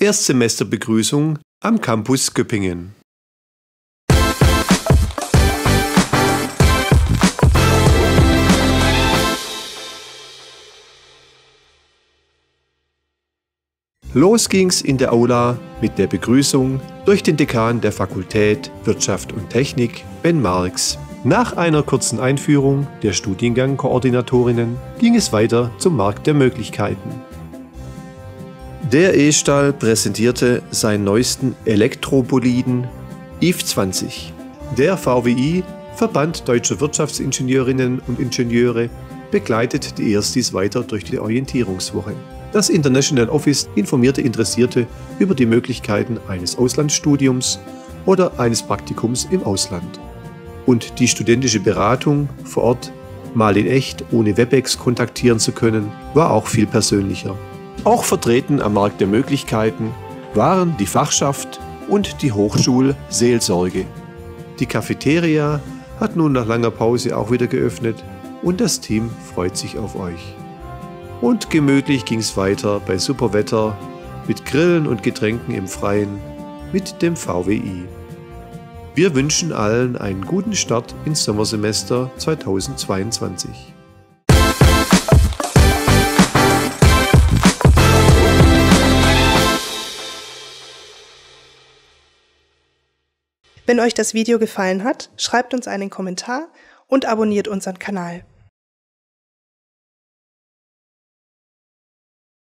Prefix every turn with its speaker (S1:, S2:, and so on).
S1: Erstsemesterbegrüßung am Campus Göppingen. Los ging's in der Aula mit der Begrüßung durch den Dekan der Fakultät Wirtschaft und Technik, Ben Marx. Nach einer kurzen Einführung der Studiengangkoordinatorinnen ging es weiter zum Markt der Möglichkeiten. Der E-Stahl präsentierte seinen neuesten Elektroboliden EVE 20. Der VWI, Verband Deutscher Wirtschaftsingenieurinnen und Ingenieure, begleitet die Erstis weiter durch die Orientierungswoche. Das International Office informierte Interessierte über die Möglichkeiten eines Auslandsstudiums oder eines Praktikums im Ausland. Und die studentische Beratung vor Ort, mal in echt, ohne Webex kontaktieren zu können, war auch viel persönlicher. Auch vertreten am Markt der Möglichkeiten waren die Fachschaft und die Hochschulseelsorge. Die Cafeteria hat nun nach langer Pause auch wieder geöffnet und das Team freut sich auf euch. Und gemütlich ging es weiter bei super Wetter mit Grillen und Getränken im Freien mit dem VWI. Wir wünschen allen einen guten Start ins Sommersemester 2022.
S2: Wenn euch das Video gefallen hat, schreibt uns einen Kommentar und abonniert unseren Kanal.